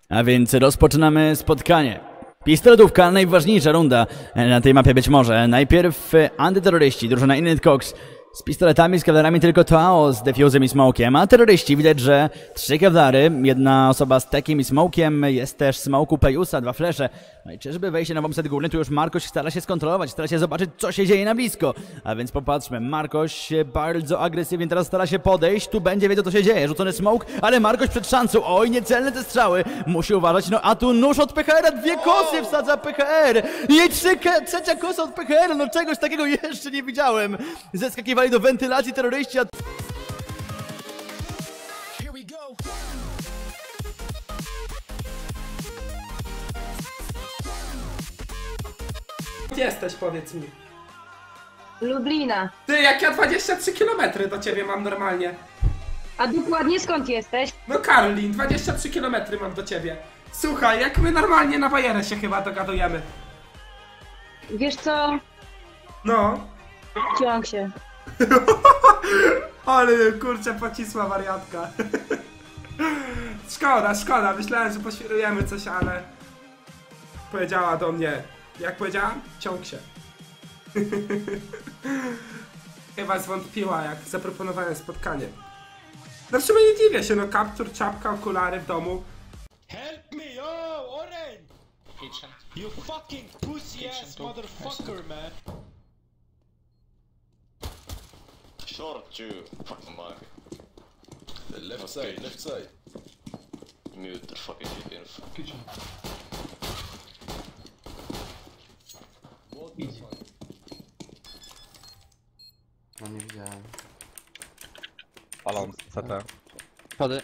A więc rozpoczynamy spotkanie. Pistoletówka, najważniejsza runda na tej mapie być może. Najpierw antyterroryści, drużyna Init Cox z pistoletami, z kewlarami tylko Tao z defuzem i smokiem, a terroryści widać, że 3 kewlary, jedna osoba z tekiem i smokiem, jest też smoku Pejusa, 2 flesze. No i czyżby wejście na bombset główny, tu już Markoś stara się skontrolować, stara się zobaczyć, co się dzieje na blisko. A więc popatrzmy, Markoś bardzo agresywnie teraz stara się podejść, tu będzie wiedział, co się dzieje. Rzucony smoke, ale Markoś przed szansą, oj, niecelne te strzały, musi uważać, no a tu nóż od PHR-a, 2 kosy wsadza PHR i trzecia kosa od PHR, no czegoś takiego jeszcze nie widziałem. Zeskakiwali do wentylacji terroryści, a... Gdzie jesteś, powiedz mi? Lublina. Ty, jak ja 23 km do ciebie mam normalnie. A dokładnie skąd jesteś? No Karlin, 23 km mam do ciebie. Słuchaj, jak my normalnie na bajerę się chyba dogadujemy. Wiesz co? No. Ciąg się. Ale kurczę, pocisła wariatka. Szkoda, myślałem, że poświrujemy coś, ale... Powiedziała do mnie, jak powiedziałam? Ciąg się. Chyba zwątpiła, jak zaproponowałem spotkanie. No w sumie nie dziwię się, no kaptur, czapka, okulary w domu. Help me, yo, Orange! Kitchen. You fucking pussy ass motherfucker, man! Short, you fucking mug. The left side, left side. Mute the fucking info. Kitchen. No nie widziałem. Palą CT. Schody.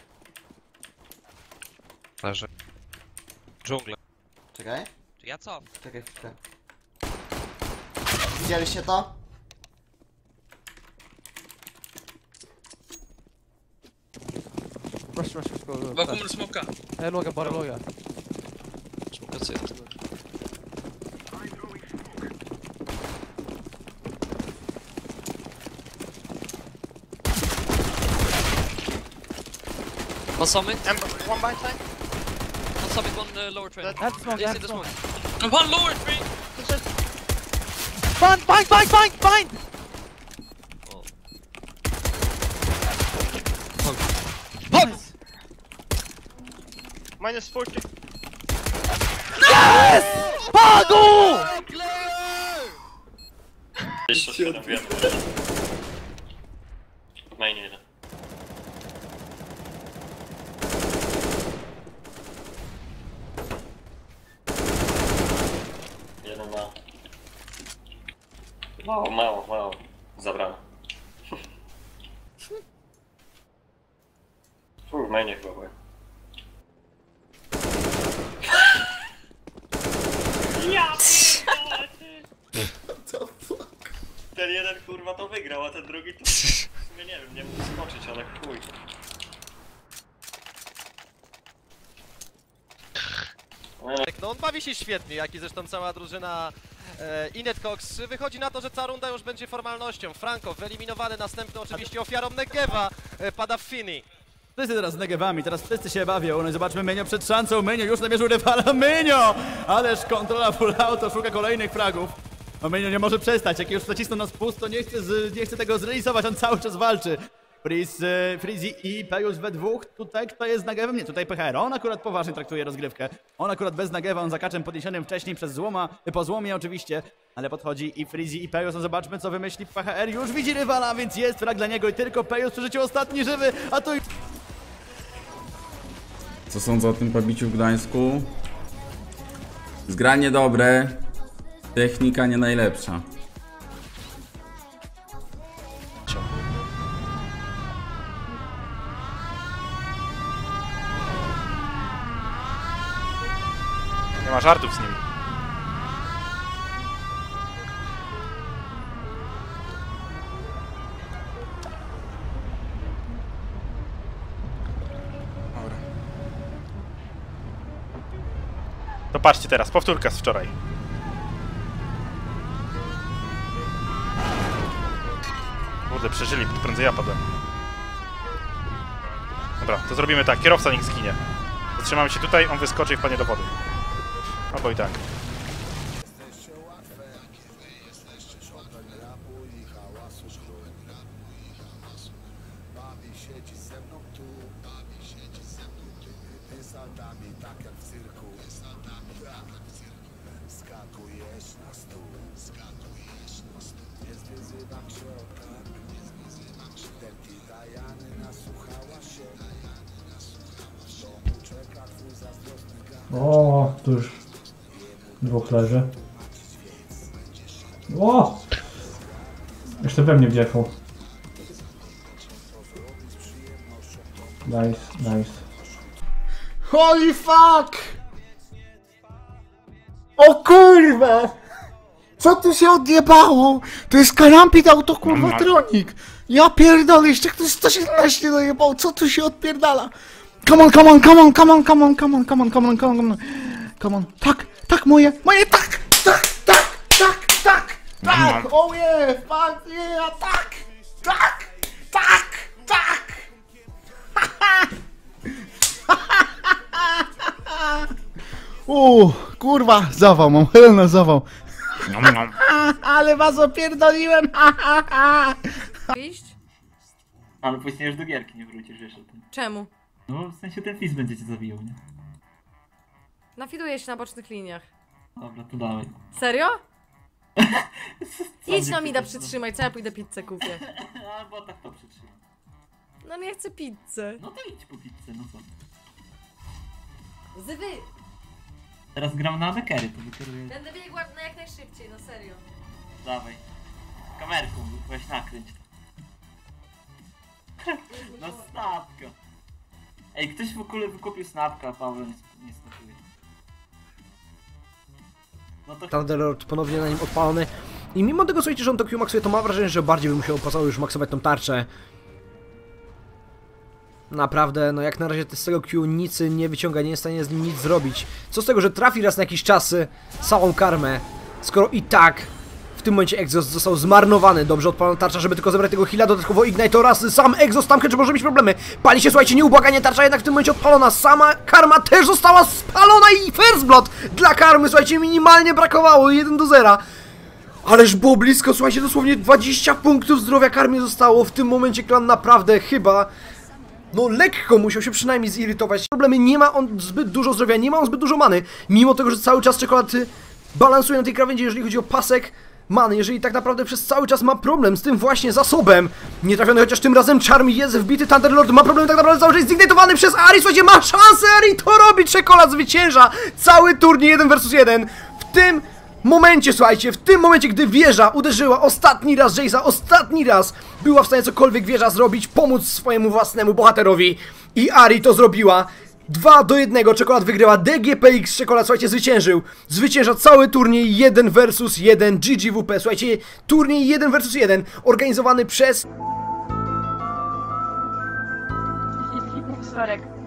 Leży. Dżungla. Czekaj, Ja co? czekaj chwilkę. Widzieliście to? Rush, go. Wokół mnie smoka. Loga, bara loga. Smoka CT. One summit. One by side. One summit, one lower train. That's smoke, Yes, that's in the smoke. And one lower train! Bind! Oh. Nice. Minus 40. Pago! Jeszcze 7 wiem. Mainie jeden. Jeden ma. Mało. Zabrano. Mainie chyba byłem. Ja Ten jeden kurwa to wygrał, a ten drugi to w sumie nie wiem, nie mógł skoczyć, ale chuj. No on bawi się świetnie, jak i zresztą cała drużyna Init Cox. Wychodzi na to, że cała runda już będzie formalnością. Franco wyeliminowany, następny oczywiście ofiarą Negewa pada w Fini. Wszyscy teraz z negewami, teraz wszyscy się bawią. No i zobaczmy Menio przed szansą. Menio już namierzył rywala. Menio! Ależ kontrola full auto, szuka kolejnych fragów. No Menio nie może przestać, jak już nacisnął na spust, to nie chce tego zrealizować, on cały czas walczy. Freezy i Pejus we dwóch. Tutaj kto jest z Nagewem? Nie, tutaj PHR. On akurat poważnie traktuje rozgrywkę. On akurat bez Nagewa, on za kaczem podniesionym wcześniej przez złoma, po złomie oczywiście. Ale podchodzi i Freezy i Pejus, no zobaczmy co wymyśli PHR. Już widzi rywala, więc jest frag dla niego i tylko Pejus przeżyciu ostatni żywy, a tu... Co sądzę o tym pobiciu w Gdańsku? Zgranie dobre, technika nie najlepsza. Nie ma żartów z nim. Dobra. To patrzcie teraz, powtórka z wczoraj. Kurde, przeżyli, prędzej ja padłem. Dobra, to zrobimy tak, kierowca niech zginie. Zatrzymamy się tutaj, on wyskoczy i wpadnie do wody. Albo i tak. O, tu już dwóch leży. O! Jeszcze we mnie wjechał. Nice, nice. Holy fuck! O kurwa! Co tu się odjebało? To jest Karampit Auto kurwa Tronik! Ja pierdolę, jeszcze ktoś 117 dojebał, co tu się odpierdala? Come on, come on, come on, come on, come on, come on, come on, come on, come on, come on. Tak, tak, moje, tak, tak, tak, tak, tak, tak, oh yeah, fuck yeah, tak, tak, tak, tak. Kurwa, zawał mam, Helena zawał. Ale was opierdoliłem, Iść? Ale później już do gierki nie wrócisz, wiesz o tym. Czemu? No, w sensie ten fizz będzie cię zabijał, nie? Nafiduję się na bocznych liniach. Dobra, to dawaj. Serio? Idź na mida przytrzymaj, co ja pójdę pizzę kupię. A, bo tak to przytrzymam. No nie chcę pizzy. No to idź po pizzę, no co? Zywy! Teraz gram na adekery, to wykieruję. Będę biegła na jak najszybciej, no serio. Dawaj. Kamerką, weź nakręć to. No snapka. Ej, ktoś w ogóle wykupił snapka, a Paweł nie snapuje. No to... Thunderlord ponownie na nim odpalony. I mimo tego, słuchajcie, że on to Q-maxuje, to mam wrażenie, że bardziej by musiał opasało już maksować tą tarczę. Naprawdę, no jak na razie z tego Q nic nie wyciąga, nie jest w stanie z nim nic zrobić. Co z tego, że trafi raz na jakiś czas całą karmę, skoro i tak w tym momencie Exhaust został zmarnowany. Dobrze odpalona tarcza, żeby tylko zebrać tego heala, dodatkowo Ignite oraz sam Exhaust tam czy może mieć problemy. Pali się, słuchajcie, nieubłaganie, tarcza jednak w tym momencie odpalona. Sama karma też została spalona i First Blood dla karmy, słuchajcie, minimalnie brakowało, 1-0. Ależ było blisko, słuchajcie, dosłownie 20 punktów zdrowia karmie zostało. W tym momencie klan naprawdę chyba... No lekko musiał się przynajmniej zirytować. Problemy, nie ma on zbyt dużo zdrowia, nie ma on zbyt dużo many. Mimo tego, że cały czas czekolady balansuje na tej krawędzi, jeżeli chodzi o pasek many. Jeżeli tak naprawdę przez cały czas ma problem z tym właśnie zasobem. Nie trafiony, chociaż tym razem Charm jest wbity. Thunderlord ma problem tak naprawdę cały czas zignitowany przez Ari. Słuchajcie, ma szansę, Ari to robi. Czekolad zwycięża cały turniej 1 vs 1. W tym momencie, słuchajcie, w tym momencie, gdy wieża uderzyła ostatni raz Jace'a, ostatni raz była w stanie cokolwiek wieża zrobić, pomóc swojemu własnemu bohaterowi i Ari to zrobiła. 2-1, Czekolad wygrywa, DGPX Czekolad, słuchajcie, zwycięża cały turniej 1 vs 1 GGWP, słuchajcie, turniej 1 vs 1 organizowany przez... Sorek.